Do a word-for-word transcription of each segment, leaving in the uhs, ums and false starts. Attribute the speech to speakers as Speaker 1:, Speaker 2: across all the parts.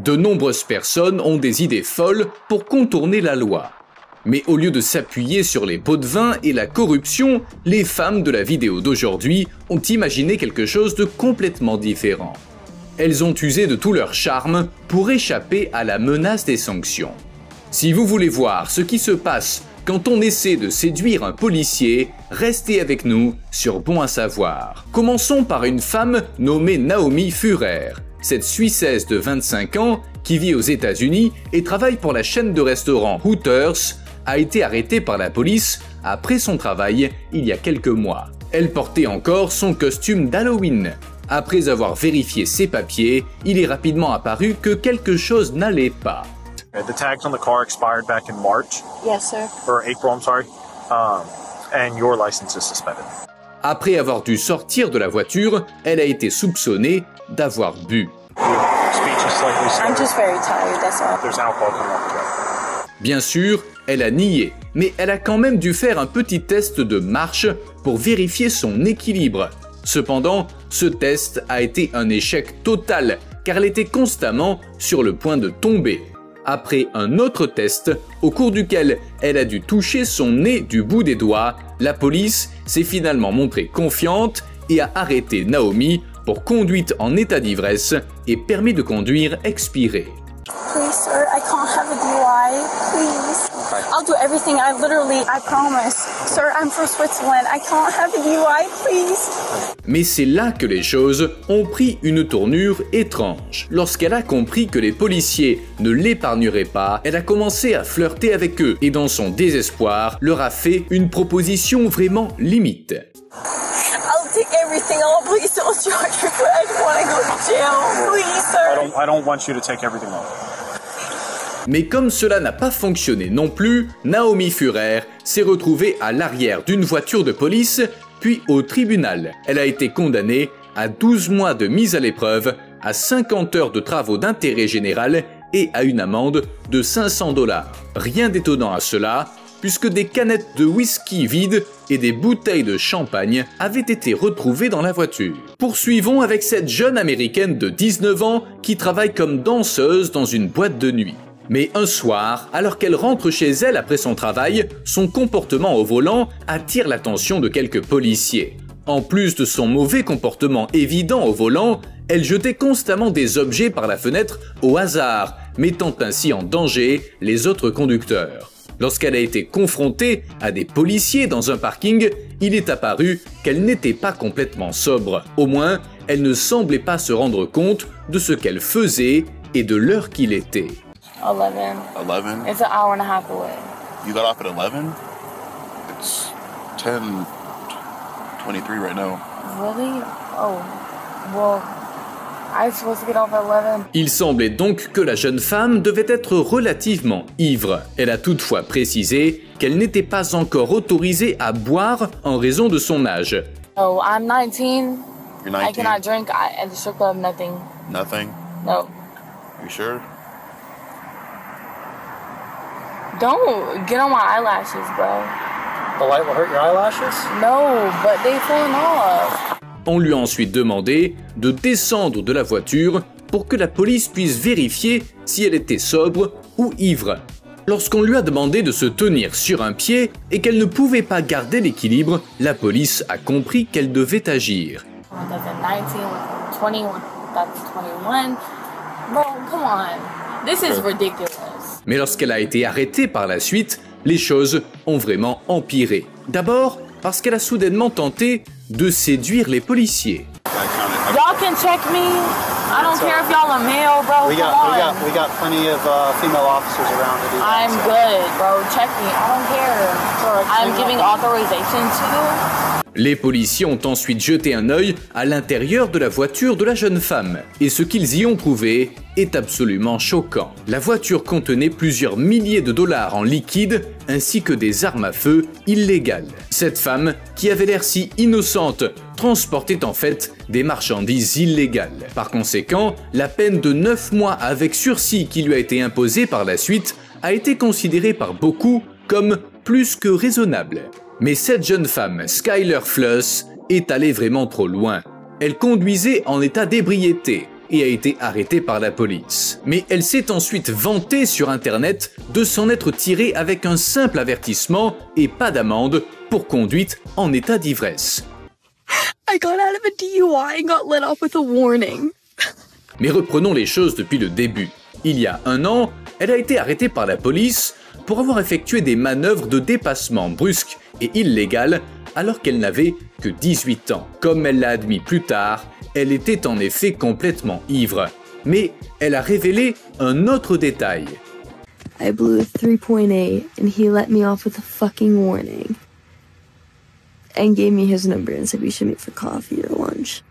Speaker 1: De nombreuses personnes ont des idées folles pour contourner la loi. Mais au lieu de s'appuyer sur les pots de vin et la corruption, les femmes de la vidéo d'aujourd'hui ont imaginé quelque chose de complètement différent. Elles ont usé de tout leur charme pour échapper à la menace des sanctions. Si vous voulez voir ce qui se passe quand on essaie de séduire un policier, restez avec nous sur Bon à savoir. Commençons par une femme nommée Naomi Führer. Cette Suissesse de vingt-cinq ans, qui vit aux États-Unis et travaille pour la chaîne de restaurants Hooters, a été arrêtée par la police après son travail il y a quelques mois. Elle portait encore son costume d'Halloween. Après avoir vérifié ses papiers, il est rapidement apparu que quelque chose n'allait pas.
Speaker 2: The tags on the car expired back in March.
Speaker 3: Yes, sir.
Speaker 2: Or April, I'm sorry. Um, and your license is suspended.
Speaker 1: Après avoir dû sortir de la voiture, elle a été soupçonnée d'avoir bu.
Speaker 3: I'm just very tired, that's all.
Speaker 2: There's alcohol coming off the truck.
Speaker 1: Bien sûr, elle a nié, mais elle a quand même dû faire un petit test de marche pour vérifier son équilibre. Cependant, ce test a été un échec total, car elle était constamment sur le point de tomber. Après un autre test, au cours duquel elle a dû toucher son nez du bout des doigts, la police s'est finalement montrée confiante et a arrêté Naomi pour conduite en état d'ivresse et permis de conduire expiré.
Speaker 3: Please, sir, I can't have a D U I, please. I'll do everything, I literally, I promise. Sir, I'm from Switzerland, I can't have a D U I, please.
Speaker 1: Mais c'est là que les choses ont pris une tournure étrange. Lorsqu'elle a compris que les policiers ne l'épargneraient pas, elle a commencé à flirter avec eux et dans son désespoir, leur a fait une proposition vraiment limite.
Speaker 3: I'll take everything, oh please don't charge me, but I don't want to go to jail, please, sir.
Speaker 2: I don't, I don't want you to take everything off.
Speaker 1: Mais comme cela n'a pas fonctionné non plus, Naomi Führer s'est retrouvée à l'arrière d'une voiture de police, puis au tribunal. Elle a été condamnée à douze mois de mise à l'épreuve, à cinquante heures de travaux d'intérêt général et à une amende de cinq cents dollars. Rien d'étonnant à cela, puisque des canettes de whisky vides et des bouteilles de champagne avaient été retrouvées dans la voiture. Poursuivons avec cette jeune américaine de dix-neuf ans qui travaille comme danseuse dans une boîte de nuit. Mais un soir, alors qu'elle rentre chez elle après son travail, son comportement au volant attire l'attention de quelques policiers. En plus de son mauvais comportement évident au volant, elle jetait constamment des objets par la fenêtre au hasard, mettant ainsi en danger les autres conducteurs. Lorsqu'elle a été confrontée à des policiers dans un parking, il est apparu qu'elle n'était pas complètement sobre. Au moins, elle ne semblait pas se rendre compte de ce qu'elle faisait et de l'heure qu'il était.
Speaker 3: eleven.
Speaker 4: eleven?
Speaker 3: It's an hour and a half away.
Speaker 4: You got off at eleven? It's ten twenty-three right now.
Speaker 3: Really? Oh, well, I was supposed to get off at eleven.
Speaker 1: Il semblait donc que la jeune femme devait être relativement ivre. Elle a toutefois précisé qu'elle n'était pas encore autorisée à boire en raison de son âge.
Speaker 3: Oh, I'm nineteen.
Speaker 4: You're
Speaker 3: I
Speaker 4: nineteen?
Speaker 3: cannot drink I, at the strip club, nothing.
Speaker 4: Nothing?
Speaker 3: No.
Speaker 4: You sure?
Speaker 3: Don't get on my eyelashes, bro.
Speaker 2: The light will hurt your eyelashes?
Speaker 3: No, but they falling off.
Speaker 1: On lui a ensuite demandé de descendre de la voiture pour que la police puisse vérifier si elle était sobre ou ivre. Lorsqu'on lui a demandé de se tenir sur un pied et qu'elle ne pouvait pas garder l'équilibre, la police a compris qu'elle devait agir.
Speaker 3: That's a nineteen, twenty, that's twenty-one. Bro, come on. This is ridiculous.
Speaker 1: Mais lorsqu'elle a été arrêtée par la suite, les choses ont vraiment empiré. D'abord parce qu'elle a soudainement tenté de séduire les policiers.
Speaker 3: Y'all can check me. I don't care if y'all are male, bro.
Speaker 2: We got,
Speaker 3: Come
Speaker 2: we
Speaker 3: on.
Speaker 2: got, we got plenty of uh, female officers around to do that.
Speaker 3: I'm good, bro. Check me. I don't care. I'm giving authorization to you.
Speaker 1: Les policiers ont ensuite jeté un œil à l'intérieur de la voiture de la jeune femme. Et ce qu'ils y ont trouvé est absolument choquant. La voiture contenait plusieurs milliers de dollars en liquide ainsi que des armes à feu illégales. Cette femme, qui avait l'air si innocente, transportait en fait des marchandises illégales. Par conséquent, la peine de neuf mois avec sursis qui lui a été imposée par la suite a été considérée par beaucoup comme plus que raisonnable. Mais cette jeune femme, Skyler Fluss, est allée vraiment trop loin. Elle conduisait en état d'ébriété et a été arrêtée par la police. Mais elle s'est ensuite vantée sur internet de s'en être tirée avec un simple avertissement et pas d'amende pour conduite en état d'ivresse.
Speaker 3: I got out of a D U I and got let off with a warning.
Speaker 1: Mais reprenons les choses depuis le début. Il y a un an, elle a été arrêtée par la police pour avoir effectué des manœuvres de dépassement brusques et illégales alors qu'elle n'avait que dix-huit ans. Comme elle l'a admis plus tard, elle était en effet complètement ivre. Mais elle a révélé un autre détail.
Speaker 5: I blew a three point eight and he let me off with a fucking warning. And gave me his number and said we should meet for coffee or lunch.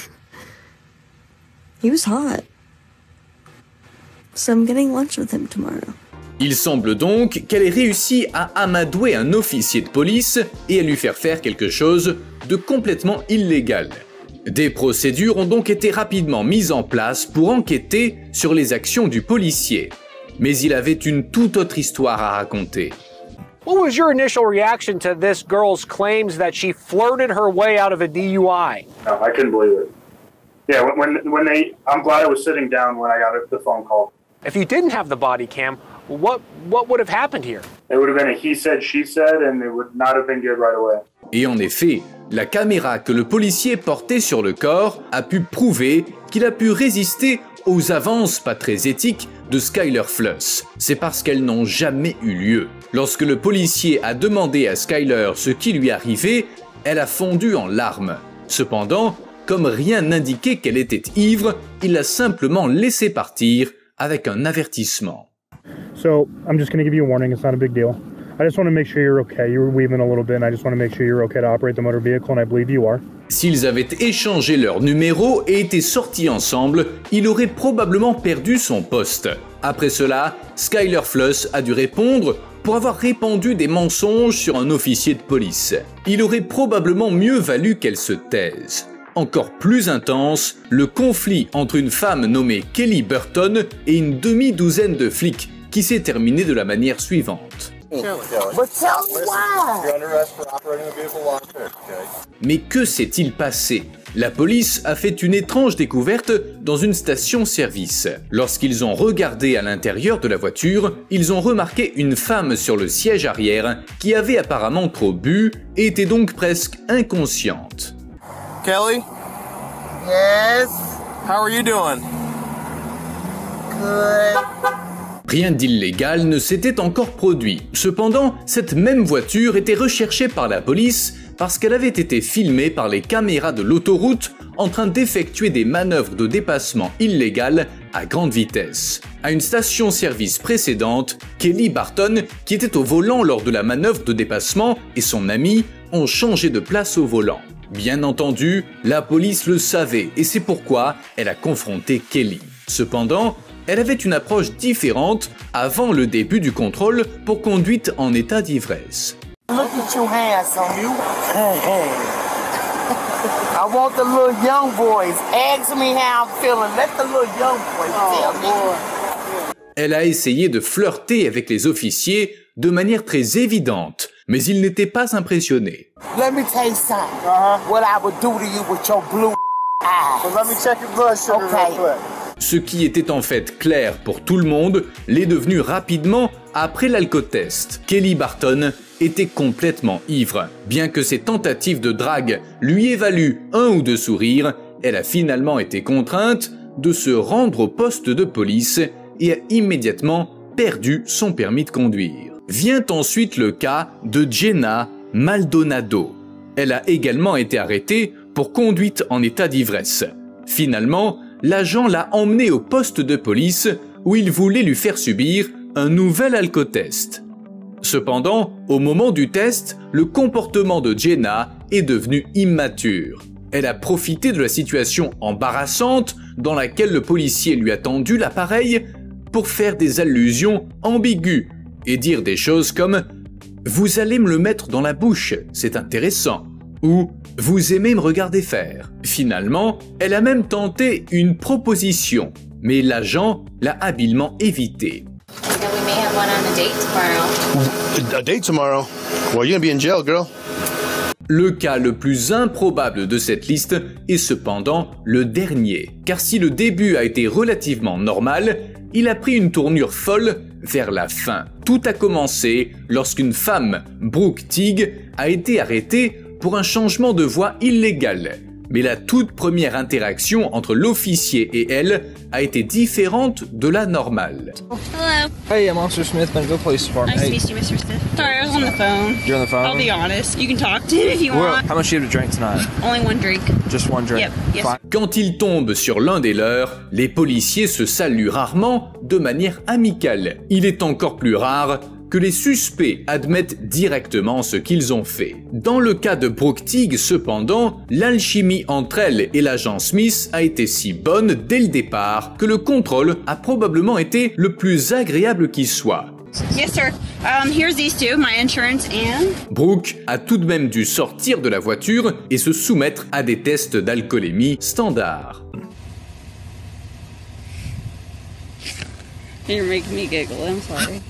Speaker 5: He was hot. So I'm getting lunch with him tomorrow.
Speaker 1: Il semble donc qu'elle ait réussi à amadouer un officier de police et à lui faire faire quelque chose de complètement illégal. Des procédures ont donc été rapidement mises en place pour enquêter sur les actions du policier. Mais il avait une toute autre histoire à raconter.
Speaker 6: What was your initial reaction to this girl's claims that she flirted her way out of a D U I?
Speaker 2: No, I couldn't believe it. Yeah, when when they, I'm glad I was sitting down when I got the phone call.
Speaker 6: If you didn't have the body cam, what what would have happened here?
Speaker 2: It would have been a he said, she said, and it would not have been good right away.
Speaker 1: Et en effet, la caméra que le policier portait sur le corps a pu prouver qu'il a pu résister aux avances pas très éthiques de Skyler Fluss. C'est parce qu'elles n'ont jamais eu lieu. Lorsque le policier a demandé à Skyler ce qui lui arrivait, elle a fondu en larmes. Cependant, comme rien n'indiquait qu'elle était ivre, il l'a simplement laissé partir avec un avertissement.
Speaker 7: So, I'm just going to give you a warning, it's not a big deal. I just want to make sure you're okay. You were weaving a little bit and I just want to make sure you're okay to operate the motor vehicle and I believe you are.
Speaker 1: S'ils avaient échangé leurs numéros et étaient sortis ensemble, il aurait probablement perdu son poste. Après cela, Skyler Fluss a dû répondre pour avoir répandu des mensonges sur un officier de police. Il aurait probablement mieux valu qu'elle se taise. Encore plus intense, le conflit entre une femme nommée Kelly Burton et une demi-douzaine de flics qui s'est terminé de la manière suivante. Mais que s'est-il passé? La police a fait une étrange découverte dans une station-service. Lorsqu'ils ont regardé à l'intérieur de la voiture, ils ont remarqué une femme sur le siège arrière qui avait apparemment trop bu et était donc presque inconsciente.
Speaker 8: Kelly? Yes? How are you doing?
Speaker 5: Good.
Speaker 1: Rien d'illégal ne s'était encore produit. Cependant, cette même voiture était recherchée par la police parce qu'elle avait été filmée par les caméras de l'autoroute en train d'effectuer des manœuvres de dépassement illégales à grande vitesse. À une station-service précédente, Kelly Burton, qui était au volant lors de la manœuvre de dépassement, et son ami ont changé de place au volant. Bien entendu, la police le savait et c'est pourquoi elle a confronté Kelly. Cependant, elle avait une approche différente avant le début du contrôle pour conduite en état d'ivresse.
Speaker 8: Look at your hands on you. I want the little young boys. Ask me how I'm feeling. Let the little young boys tell me.
Speaker 1: Elle a essayé de flirter avec les officiers de manière très évidente, mais ils n'étaient pas impressionnés.
Speaker 8: Let me tell you something. Uh-huh. What I would do to you with your blue eyes.
Speaker 2: So let me check your blood sugar
Speaker 8: okay.
Speaker 2: real quick.
Speaker 1: Ce qui était en fait clair pour tout le monde l'est devenu rapidement après l'alcotest. Kelly Burton était complètement ivre. Bien que ses tentatives de drague lui aient valu un ou deux sourires, elle a finalement été contrainte de se rendre au poste de police et a immédiatement perdu son permis de conduire. Vient ensuite le cas de Jenna Maldonado. Elle a également été arrêtée pour conduite en état d'ivresse. Finalement, l'agent l'a emmenée au poste de police où il voulait lui faire subir un nouvel alcotest. Cependant, au moment du test, le comportement de Jenna est devenu immature. Elle a profité de la situation embarrassante dans laquelle le policier lui a tendu l'appareil pour faire des allusions ambiguës et dire des choses comme « Vous allez me le mettre dans la bouche, c'est intéressant » ou « Vous aimez me regarder faire ». Finalement, elle a même tenté une proposition, mais l'agent l'a habilement évité.
Speaker 9: We may have one on a date tomorrow.
Speaker 4: A date tomorrow? Well, you're gonna be in jail, girl.
Speaker 1: Le cas le plus improbable de cette liste est cependant le dernier, car si le début a été relativement normal, il a pris une tournure folle vers la fin. Tout a commencé lorsqu'une femme, Brooke Teague, a été arrêtée pour un changement de voix illégal. Mais la toute première interaction entre l'officier et elle a été différente de la normale.
Speaker 9: Hello.
Speaker 10: Hey, I'm Officer Smith, Bentonville Police Department.
Speaker 9: Nice
Speaker 10: Hey.
Speaker 9: to meet you, Mister Smith. Sorry, I was on the phone.
Speaker 10: You're on the phone?
Speaker 9: I'll be honest. You can talk to him if you
Speaker 10: Well,
Speaker 9: want.
Speaker 10: how much do you have to drink tonight?
Speaker 9: Only one drink.
Speaker 10: Just one drink?
Speaker 9: Yep. Yes.
Speaker 10: Fine.
Speaker 1: Quand ils tombent sur l'un des leurs, les policiers se saluent rarement de manière amicale. Il est encore plus rare que les suspects admettent directement ce qu'ils ont fait. Dans le cas de Brooke Teague, cependant, l'alchimie entre elle et l'agent Smith a été si bonne dès le départ que le contrôle a probablement été le plus agréable qui soit.
Speaker 9: Yes, sir. Um, here's these two, my insurance and...
Speaker 1: Brooke a tout de même dû sortir de la voiture et se soumettre à des tests d'alcoolémie standards.
Speaker 9: You're making me giggle, I'm sorry.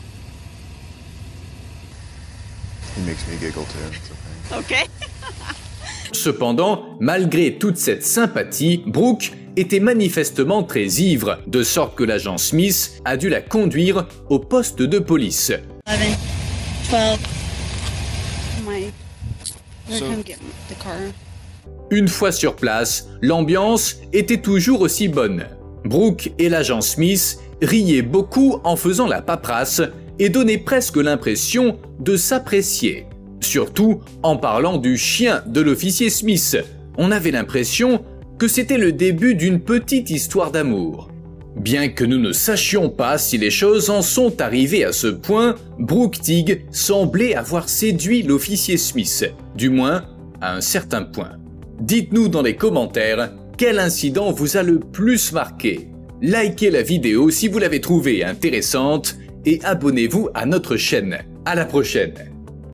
Speaker 4: He makes me giggle too. It's okay.
Speaker 9: Okay.
Speaker 1: Cependant, malgré toute cette sympathie, Brooke était manifestement très ivre, de sorte que l'agent Smith a dû la conduire au poste de police.
Speaker 9: eleven, twelve. My... So... Come get the car.
Speaker 1: Une fois sur place, l'ambiance était toujours aussi bonne. Brooke et l'agent Smith riaient beaucoup en faisant la paperasse et donnaient presque l'impression de s'apprécier. Surtout en parlant du chien de l'officier Smith. On avait l'impression que c'était le début d'une petite histoire d'amour. Bien que nous ne sachions pas si les choses en sont arrivées à ce point, Brooke Teague semblait avoir séduit l'officier Smith, du moins à un certain point. Dites-nous dans les commentaires quel incident vous a le plus marqué. Likez la vidéo si vous l'avez trouvée intéressante et abonnez-vous à notre chaîne. À la prochaine!